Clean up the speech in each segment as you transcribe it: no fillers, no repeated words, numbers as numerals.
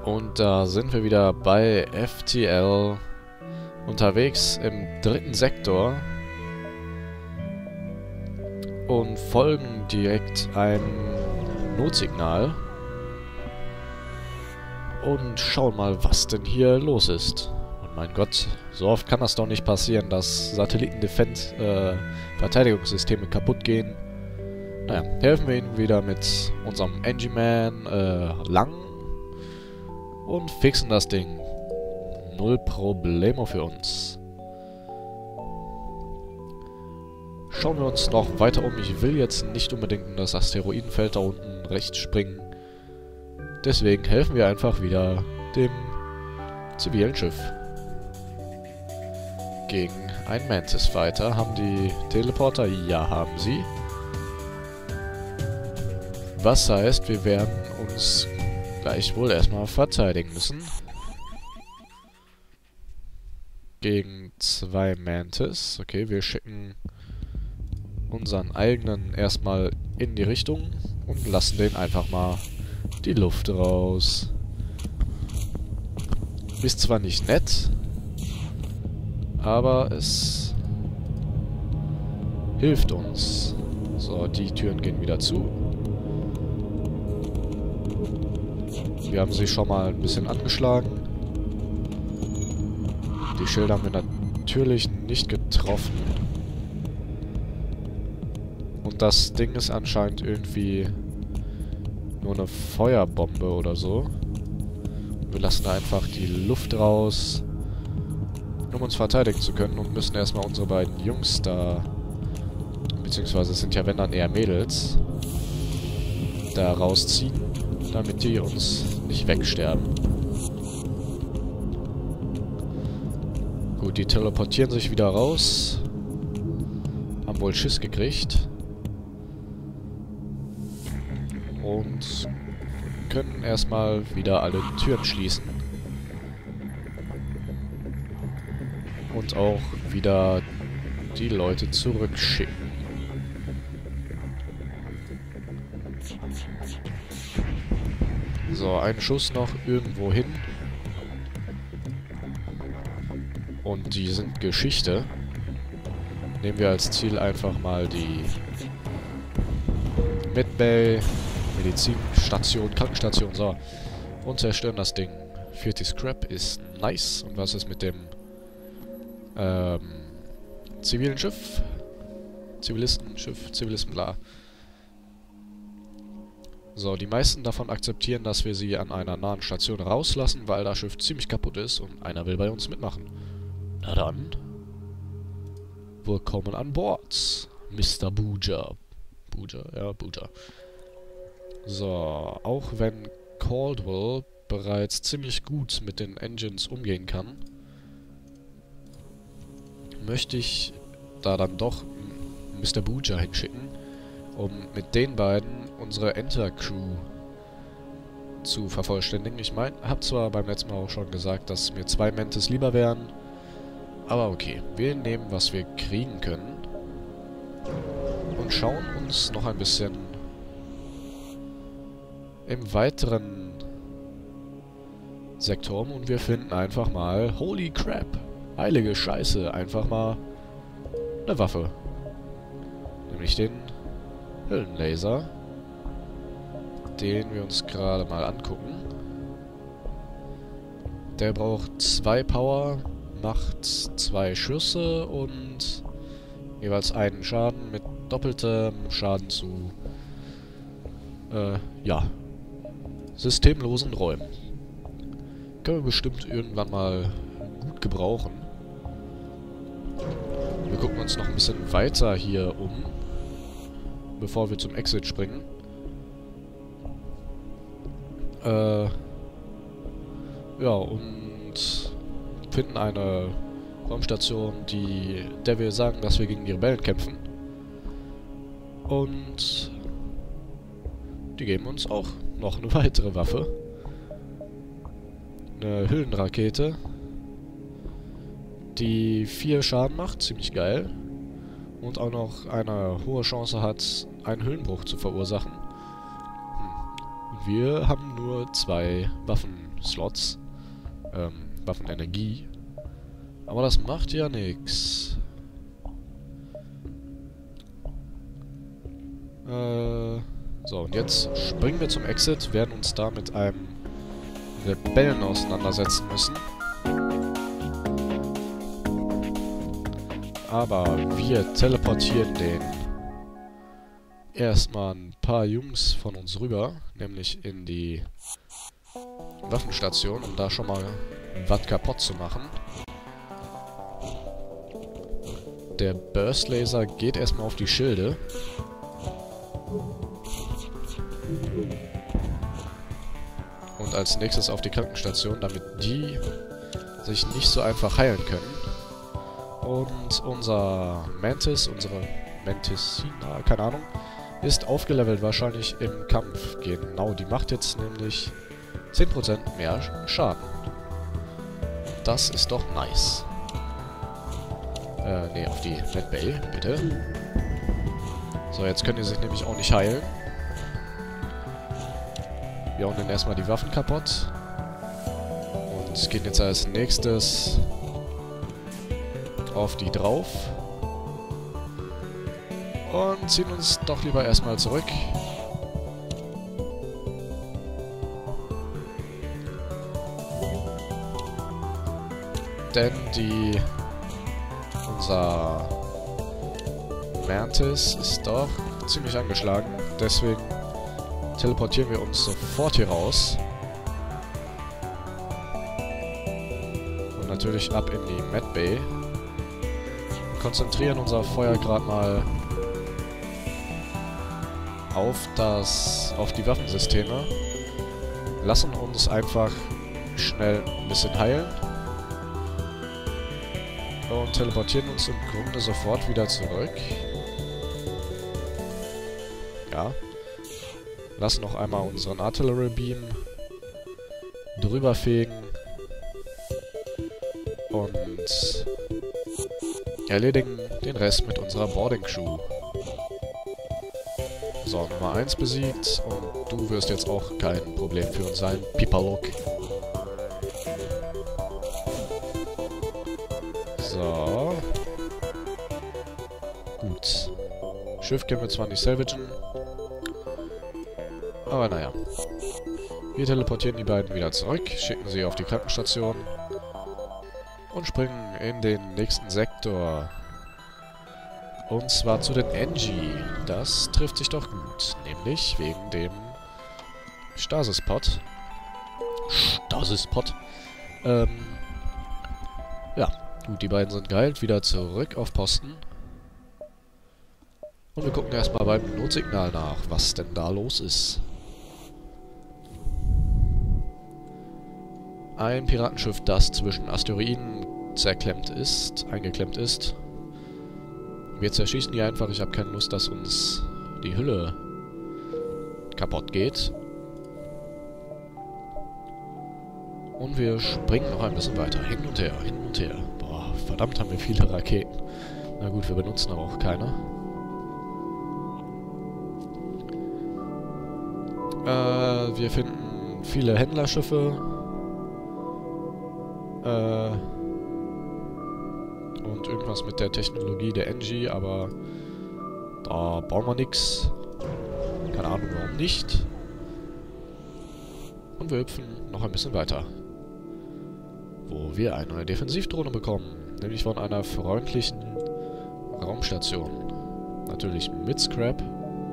Und da sind wir wieder bei FTL unterwegs im 3. Sektor und folgen direkt einem Notsignal und schauen mal, was denn hier los ist. Und mein Gott, so oft kann das doch nicht passieren, dass Satelliten-Defense-Verteidigungssysteme kaputt gehen. Naja, helfen wir ihnen wieder mit unserem Engie-Man lang und fixen das Ding. Null Problemo für uns. Schauen wir uns noch weiter um. Ich will jetzt nicht unbedingt in das Asteroidenfeld da unten rechts springen. Deswegen helfen wir einfach wieder dem zivilen Schiff. Gegen einen Mantis-Fighter. Haben die Teleporter? Ja, haben sie. Was heißt, wir werden uns gleich wohl erstmal verteidigen müssen. Gegen 2 Mantis. Okay, wir schicken unseren eigenen erstmal in die Richtung und lassen den einfach mal die Luft raus. Ist zwar nicht nett, aber es hilft uns. So, die Türen gehen wieder zu. Wir haben sie schon mal ein bisschen angeschlagen. Die Schilder haben wir natürlich nicht getroffen. Und das Ding ist anscheinend irgendwie nur eine Feuerbombe oder so. Wir lassen da einfach die Luft raus, um uns verteidigen zu können und müssen erstmal unsere beiden Jungs da, beziehungsweise es sind ja wenn dann eher Mädels, da rausziehen, damit die uns nicht wegsterben. Gut, die teleportieren sich wieder raus. Haben wohl Schiss gekriegt. Und können erstmal wieder alle Türen schließen. Und auch wieder die Leute zurückschicken. So, ein Schuss noch irgendwo hin. Und die sind Geschichte. Nehmen wir als Ziel einfach mal die Medbay, Medizinstation, Krankenstation, so. Und zerstören das Ding. 40 Scrap ist nice. Und was ist mit dem zivilen Schiff? Zivilistenschiff, Zivilisten, bla. So, die meisten davon akzeptieren, dass wir sie an einer nahen Station rauslassen, weil das Schiff ziemlich kaputt ist und einer will bei uns mitmachen. Na dann. Willkommen an Bord, Mr. Booger. Booger, ja, Booger. So, auch wenn Caldwell bereits ziemlich gut mit den Engines umgehen kann, möchte ich da dann doch Mr. Booger hinschicken, um mit den beiden unsere Enter-Crew zu vervollständigen. Ich meine, habe zwar beim letzten Mal auch schon gesagt, dass mir 2 Mantis lieber wären, aber okay, wir nehmen, was wir kriegen können und schauen uns noch ein bisschen im weiteren Sektor um und wir finden einfach mal, holy crap, heilige Scheiße, einfach mal eine Waffe. Nämlich den Höllenlaser, den wir uns gerade mal angucken. Der braucht 2 Power, macht 2 Schüsse und jeweils einen Schaden mit doppeltem Schaden zu ja, systemlosen Räumen. Können wir bestimmt irgendwann mal gut gebrauchen. Wir gucken uns noch ein bisschen weiter hier um, bevor wir zum Exit springen. Ja, und finden eine Raumstation, der wir sagen, dass wir gegen die Rebellen kämpfen. Und die geben uns auch noch eine weitere Waffe. Eine Hüllenrakete, die 4 Schaden macht, ziemlich geil. Und auch noch eine hohe Chance hat, einen Höhenbruch zu verursachen. Wir haben nur 2 Waffen Waffenslots. Waffenenergie. Aber das macht ja nix. So, und jetzt springen wir zum Exit, werden uns da mit einem Rebellen auseinandersetzen müssen. Aber wir teleportieren den erstmal ein paar Jungs von uns rüber, nämlich in die Waffenstation, um da schon mal was kaputt zu machen. Der Burst Laser geht erstmal auf die Schilde. Und als nächstes auf die Krankenstation, damit die sich nicht so einfach heilen können. Und unser Mantis, unsere Mantisina, keine Ahnung, ist aufgelevelt wahrscheinlich im Kampf. Genau, die macht jetzt nämlich 10% mehr Schaden. Das ist doch nice. Ne, auf die Medbay, bitte. So, jetzt können die sich nämlich auch nicht heilen. Wir hauen dann erstmal die Waffen kaputt. Und gehen jetzt als nächstes auf die drauf. Und ziehen uns doch lieber erstmal zurück. Denn unser Mantis ist doch ziemlich angeschlagen. Deswegen teleportieren wir uns sofort hier raus. Und natürlich ab in die Medbay. Konzentrieren unser Feuer gerade mal auf die Waffensysteme. Lassen uns einfach schnell ein bisschen heilen. Und teleportieren uns im Grunde sofort wieder zurück. Ja. Lassen noch einmal unseren Artillery Beam drüber fegen. Und erledigen den Rest mit unserer Boarding Crew. So, Nummer 1 besiegt. Und du wirst jetzt auch kein Problem für uns sein, Pipalok. So. Gut. Schiff können wir zwar nicht salvagen. Aber naja. Wir teleportieren die beiden wieder zurück, schicken sie auf die Krankenstation und springen in den nächsten Sektor. Und zwar zu den NG. Das trifft sich doch gut. Nämlich wegen dem Stasis-Pod. Stasis-Pod. Ja. Gut, die beiden sind geheilt. Wieder zurück auf Posten. Und wir gucken erstmal beim Notsignal nach, was denn da los ist. Ein Piratenschiff, das zwischen Asteroiden eingeklemmt ist. Wir zerschießen die einfach. Ich habe keine Lust, dass uns die Hülle kaputt geht. Und wir springen noch ein bisschen weiter. Hin und her, hin und her. Boah, verdammt haben wir viele Raketen. Na gut, wir benutzen aber auch keine. Wir finden viele Händlerschiffe. Und irgendwas mit der Technologie der NG, aber da bauen wir nix. Keine Ahnung, warum nicht. Und wir hüpfen noch ein bisschen weiter. Wo wir eine neue Defensivdrohne bekommen. Nämlich von einer freundlichen Raumstation. Natürlich mit Scrap.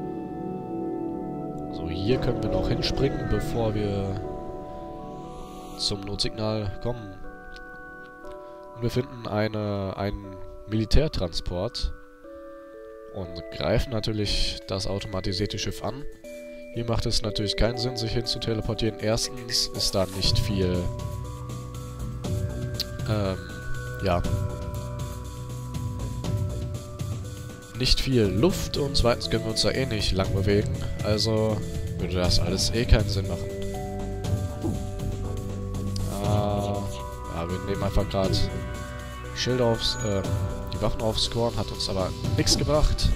So, hier können wir noch hinspringen, bevor wir zum Notsignal kommen. Und wir finden einen Militärtransport und greifen natürlich das automatisierte Schiff an. Hier macht es natürlich keinen Sinn, sich hin zu teleportieren. Erstens ist da nicht viel nicht viel Luft und zweitens können wir uns da eh nicht lang bewegen. Also würde das alles eh keinen Sinn machen. Ja, wir nehmen einfach gerade Schilder aufs, die Waffen aufscoren, hat uns aber nichts gebracht.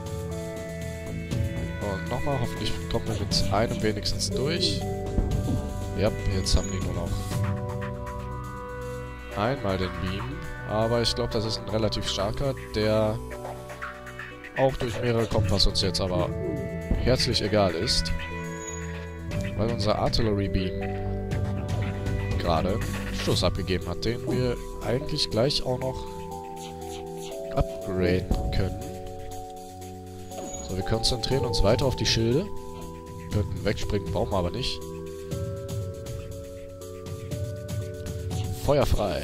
Und nochmal, hoffentlich kommen wir mit einem wenigstens durch. Ja, jetzt haben die nur noch einmal den Beam. Aber ich glaube, das ist ein relativ starker, der auch durch mehrere kommt, was uns jetzt aber herzlich egal ist. Weil unser Artillery Beam gerade einen Schuss abgegeben hat, den wir eigentlich gleich auch noch upgraden können. So, wir konzentrieren uns weiter auf die Schilde. Wir könnten wegspringen, brauchen wir aber nicht. Feuer frei.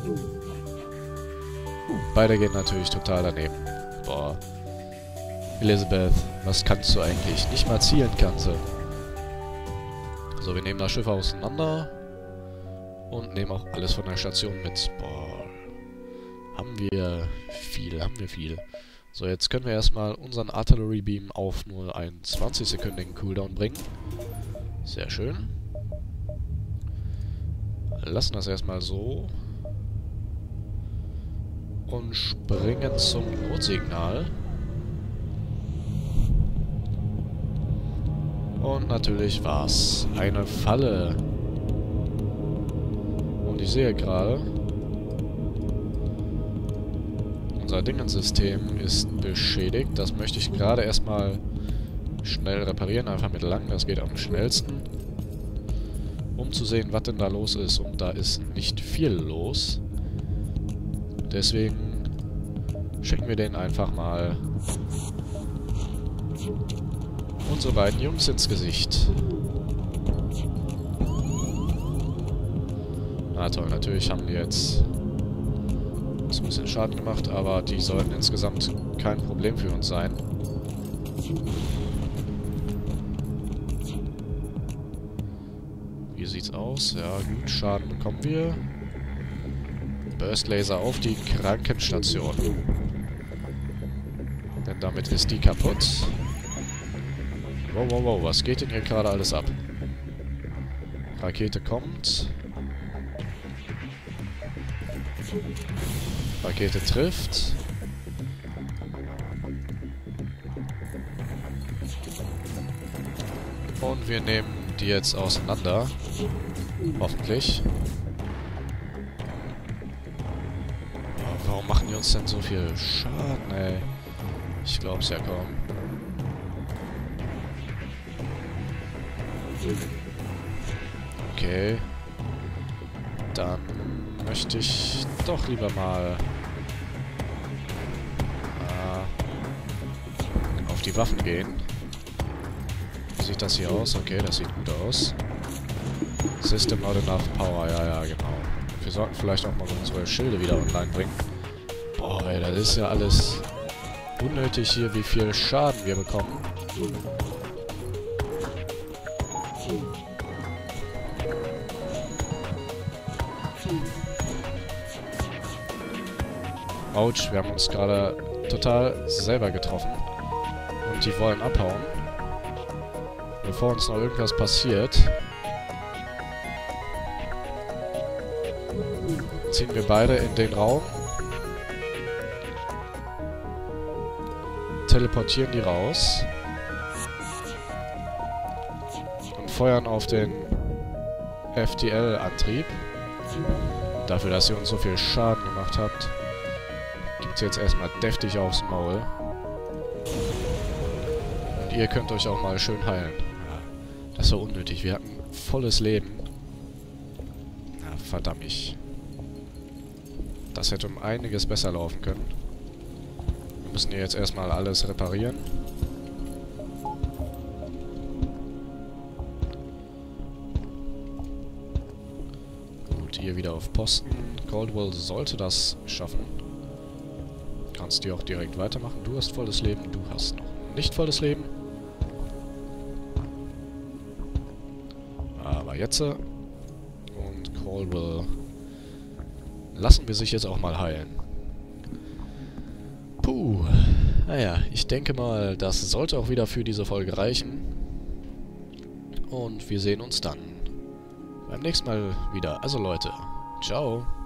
Beide gehen natürlich total daneben. Boah. Elizabeth, was kannst du eigentlich? Nicht mal zielen kannst du. So, wir nehmen das Schiff auseinander. Und nehmen auch alles von der Station mit. Boah. Haben wir viel. So, jetzt können wir erstmal unseren Artillery Beam auf nur einen 20-sekündigen Cooldown bringen. Sehr schön. Lassen das erstmal so. Und springen zum Notsignal. Und natürlich war's eine Falle. Und ich sehe gerade, unser Dingensystem ist beschädigt. Das möchte ich gerade erstmal schnell reparieren. Einfach mit lang, das geht am schnellsten. Um zu sehen, was denn da los ist. Und da ist nicht viel los. Deswegen schicken wir den einfach mal unsere beiden Jungs ins Gesicht. Na toll, natürlich haben die jetzt ein bisschen Schaden gemacht, aber die sollten insgesamt kein Problem für uns sein. Wie sieht's aus? Ja, gut, Schaden bekommen wir. Burst Laser auf die Krankenstation. Denn damit ist die kaputt. Wow, was geht denn hier gerade alles ab? Rakete kommt. Rakete trifft. Und wir nehmen die jetzt auseinander. Hoffentlich. Oh, warum machen die uns denn so viel Schaden, ey? Ich glaub's ja kaum. Okay. Dann möchte ich doch lieber mal auf die Waffen gehen. Wie sieht das hier aus? Okay, das sieht gut aus. System not enough power, ja, genau. Wir sollten vielleicht auch mal unsere Schilde wieder online bringen. Boah, ey, das ist ja alles unnötig hier, wie viel Schaden wir bekommen. Autsch, wir haben uns gerade total selber getroffen. Und die wollen abhauen. Bevor uns noch irgendwas passiert, ziehen wir beide in den Raum. Teleportieren die raus. Und feuern auf den FTL-Antrieb. Dafür, dass ihr uns so viel Schaden gemacht habt, gibt's jetzt erstmal deftig aufs Maul. Und ihr könnt euch auch mal schön heilen. Ja, das war unnötig. Wir hatten volles Leben. Na, verdammt. Das hätte um einiges besser laufen können. Wir müssen hier jetzt erstmal alles reparieren. Gut, hier wieder auf Posten. Caldwell sollte das schaffen. Kannst du auch direkt weitermachen. Du hast volles Leben, du hast noch nicht volles Leben. Aber jetzt und Caldwell lassen wir sich jetzt auch mal heilen. Puh. Naja, ich denke mal, das sollte auch wieder für diese Folge reichen. Und wir sehen uns dann beim nächsten Mal wieder. Also Leute, ciao.